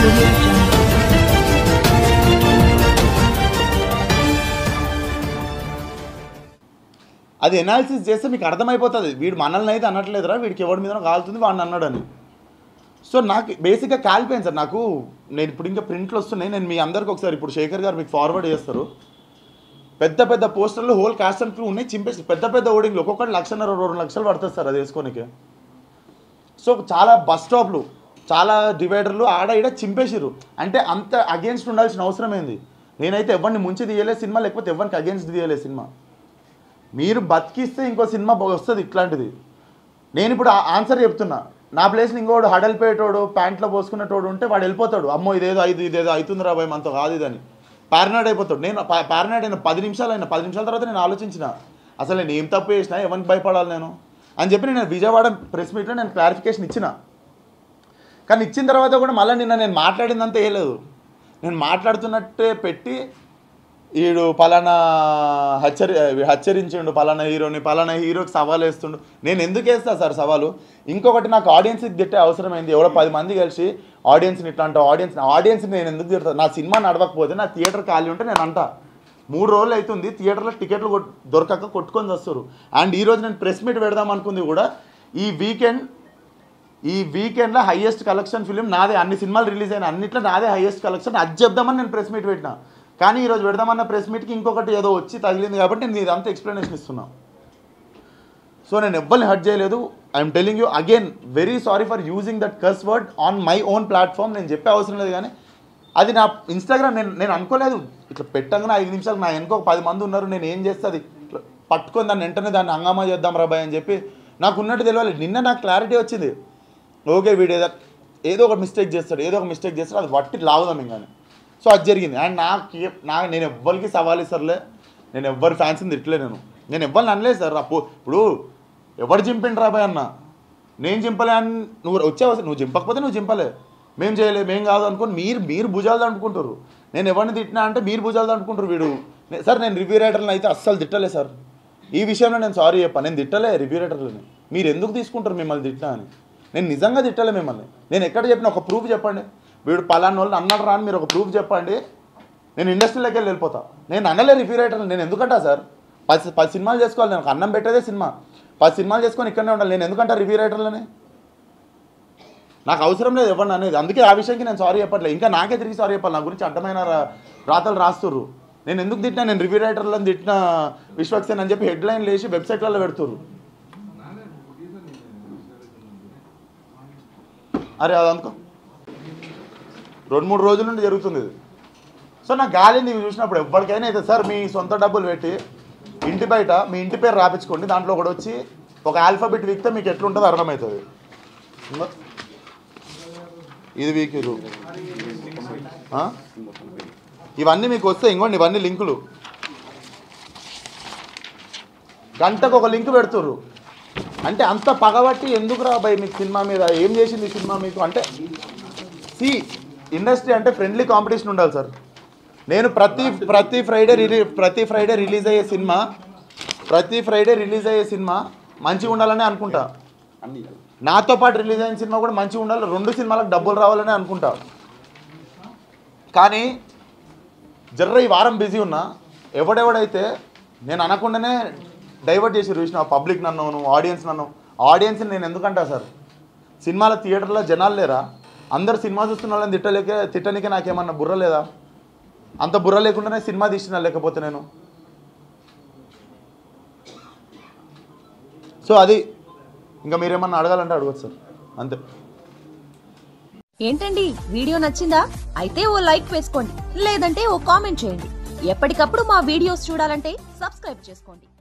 Audio Jungle. అది analysis చేస్తే మీకు అర్థమైపోతుంది వీడు మనల్ని అయితే అనట్లేదురా, వీడికి ఎవరి మీద కాలుతుంది వాడిని అన్నాడని. సో నాకు బేసిక్గా కాలిపోయింది సార్. నాకు నేను ఇప్పుడు ఇంకా ప్రింట్లు వస్తున్నాయి, నేను మీ అందరికి ఒకసారి ఇప్పుడు శేఖర్ గారు మీకు ఫార్వర్డ్ చేస్తారు. పెద్ద పెద్ద పోస్టర్లు హోల్ కాస్ట్ అండ్ క్రూ ఉన్నాయి, చింపేసి పెద్ద పెద్ద ఓడింగ్లు ఒక్కొక్కటి 1,00,000 2 లక్షలు పడుతుంది సార్ అది వేసుకోనికి. సో చాలా బస్ స్టాప్లు, చాలా డివైడర్లు ఆడ ఈడ చింపేసిరు. అంటే అంత అగేన్స్ట్ ఉండాల్సిన అవసరం ఏంది? నేనైతే ఎవరిని ముంచి తీయలేదు సినిమా, లేకపోతే ఎవరికి అగేన్స్ట్ తీయలేదు సినిమా. మీరు బతికిస్తే ఇంకో సినిమా వస్తుంది ఇట్లాంటిది. నేను ఇప్పుడు ఆన్సర్ చెప్తున్నా. నా ప్లేస్లో ఇంకోడు హడలిపోయేటోడు ప్యాంట్లో పోసుకునేటోడు ఉంటే వాడు వెళ్ళిపోతాడు, అమ్మో ఇదేదో అవుతుందిరా భయం అంత కాదు ఇదని పారనాడ్ అయిపోతాడు. నేను పారనాడ్ అయిన 10 నిమిషాల తర్వాత నేను ఆలోచించిన అసలు నేను ఏం తప్పు చేసినా, ఎవరికి భయపడాలి నేను అని చెప్పి నేను విజయవాడ ప్రెస్ మీట్లో నేను క్లారిఫికేషన్ ఇచ్చిన. కానీ ఇచ్చిన తర్వాత కూడా మళ్ళీ నిన్న నేను మాట్లాడిందంతా వేయలేదు. నేను మాట్లాడుతున్నట్టే పెట్టి వీడు పలానా హెచ్చరించిండు పలానా హీరోకి సవాల్ వేస్తుండు. నేను ఎందుకు వేస్తా సార్ సవాలు? ఇంకొకటి, నాకు ఆడియన్స్కి తిట్టే అవసరమైంది. ఎవరో 10 మంది కలిసి ఆడియన్స్ని ఇట్లా అంటా, ఆడియన్స్ని నేను ఎందుకు తిడతాను? నా సినిమా నడవకపోతే నా థియేటర్ ఖాళీ ఉంటే నేను అంటా 3 రోజులు అవుతుంది థియేటర్లో టికెట్లు దొరకక కొట్టుకొని వస్తారు. అండ్ ఈరోజు నేను ప్రెస్ మీట్ పెడదాం అనుకుంది కూడా ఈ వీకెండ్లో హైయెస్ట్ కలెక్షన్ ఫిలిం నాదే. అన్ని సినిమాలు రిలీజ్ అయిన అన్నిట్లో నాదే హైయెస్ట్ కలెక్షన్. అది చెప్దామని నేను ప్రెస్ మీట్ పెట్టినా. కానీ ఈరోజు పెడదామన్న ప్రెస్ మీట్కి ఇంకొకటి ఏదో వచ్చి తగిలింది కాబట్టి నేను ఇదంతా ఎక్స్ప్లెనేషన్ ఇస్తున్నాను. సో నేను ఎవ్వరిని హర్ట్ చేయలేదు. I'm telling you again, very sorry for using that curse word on my own platform. నేను చెప్పే అవసరం లేదు. కానీ అది నా ఇన్స్టాగ్రామ్ నేను అనుకోలేదు. ఇట్లా పెట్టగానే 5 నిమిషాలు నా వెనుక 10 మంది ఉన్నారు, నేను ఏం చేస్తుంది ఇట్లా పట్టుకొని దాన్ని వెంటనే దాన్ని హంగామా చేద్దాం రాబాయ్ అని చెప్పి నాకు ఉన్నట్టు తెలియాలి. నిన్న నాకు క్లారిటీ వచ్చింది, ఓకే వీడు ఏదో ఒక మిస్టేక్ చేస్తాడు, అది వట్టి లాగుదాం ఇంకానే. సో అది జరిగింది. అండ్ నేను ఎవ్వరికి సవాల్ ఇస్తారులే, నేను ఎవ్వరి ఫ్యాన్స్ని తిట్టలే, నేను ఎవ్వరిని అనలేదు సార్. ఇప్పుడు ఎవరు చింపిండి రాబాయ్ అన్న, నేను చింపలే అని నువ్వు వచ్చావు, నువ్వు చింపకపోతే నువ్వు చింపలే, మేము చేయలే, మేము కాదు అనుకోని మీరు భుజాలు దంటుకుంటారు. నేను ఎవరిని తిట్టినా అంటే మీరు భుజాలు దంటుకుంటారు. వీడు సార్ నేను రివ్యూ రైటర్లను అయితే అస్సలు తిట్టలే సార్. ఈ విషయంలో నేను సారీ చెప్పాను, నేను తిట్టలే రివ్యూ రైటర్లని. మీరు ఎందుకు తీసుకుంటారు మిమ్మల్ని తిట్టినా అని? నేను నిజంగా తిట్టలే మిమ్మల్ని. నేను ఎక్కడ చెప్పిన ఒక ప్రూఫ్ చెప్పండి, వీడు పలానా వాళ్ళని అన్నాడు రా అని మీరు ఒక ప్రూఫ్ చెప్పండి, నేను ఇండస్ట్రీలోకి వెళ్ళిపోతా. నేను అనలే రివ్యూ రైటర్లు. నేను ఎందుకంటా సార్? 10 సినిమాలు చేసుకోవాలి, నేను అన్నం పెట్టేదే సినిమా. 10 సినిమాలు చేసుకొని ఇక్కడనే ఉండాలి. నేను ఎందుకంటా రివ్యూ రైటర్లని? నాకు అవసరం లేదు ఎవరిని అనేది. అందుకే ఆ విషయానికి నేను సారీ చెప్పట్లేదు. ఇంకా నాకే తిరిగి సారీ చెప్పాలి. నా గురించి అడ్డమైన రాతలు రాస్తుర్రు. నేను ఎందుకు తిట్టినా? నేను రివ్యూ రైటర్లను తిట్టిన విశ్వక్సేన్ అని చెప్పి హెడ్లైన్ లేచి వెబ్సైట్లలో పెడుతుర్రు. అరే అదనుకో 2-3 రోజుల నుండి జరుగుతుంది ఇది. సో నా గాలిని చూసినప్పుడు ఎప్పటికైనా అయితే సార్ మీ సొంత డబ్బులు పెట్టి ఇంటి బయట మీ ఇంటి పేరు రాపించుకోండి, దాంట్లో ఒకటి వచ్చి ఒక ఆల్ఫాబెట్ వీక్తే మీకు ఎట్లుంటుందో అర్థమవుతుంది. ఇది వీకిరు ఇవన్నీ మీకు వస్తే ఇంకోండి, ఇవన్నీ లింకులు. గంటకు ఒక లింక్ పెడుతుర్రు. అంటే అంత పగబట్టి ఎందుకు రా భయ్ మీకు సినిమా మీద? ఏం చేసింది సినిమా మీకు? అంటే ఇండస్ట్రీ అంటే ఫ్రెండ్లీ కాంపిటీషన్ ఉండాలి సార్. నేను ప్రతి ఫ్రైడే రిలీజ్ అయ్యే సినిమా మంచిగా ఉండాలని అనుకుంటా. నాతో పాటు రిలీజ్ అయిన సినిమా కూడా మంచిగా ఉండాలి, 2 సినిమాలకు డబ్బులు రావాలని అనుకుంటా. కానీ ఈ వారం బిజీ ఉన్నా, ఎవడెవడైతే నేను అనకుండానే డైవర్ట్ చేసి చూసిన పబ్లిక్ నన్ను ఆడియన్స్ని నేను ఎందుకంటా సార్? సినిమాల థియేటర్లో జనాలు లేరా? అందరు సినిమా చూస్తున్న వాళ్ళని తిట్టనికే నాకేమన్నా బుర్ర లేదా? అంత బుర్ర లేకుండానే సినిమా తీసిన లేకపోతే నేను. సో అది ఇంకా మీరేమన్నా అడగాలంటే అడగచ్చు సార్, అంతే. ఏంటండి వీడియో నచ్చిందా? అయితే ఓ లైక్ వేసుకోండి, లేదంటే ఓ కామెంట్ చేయండి. ఎప్పటికప్పుడు మా వీడియోస్ చూడాలంటే సబ్స్క్రైబ్ చేసుకోండి.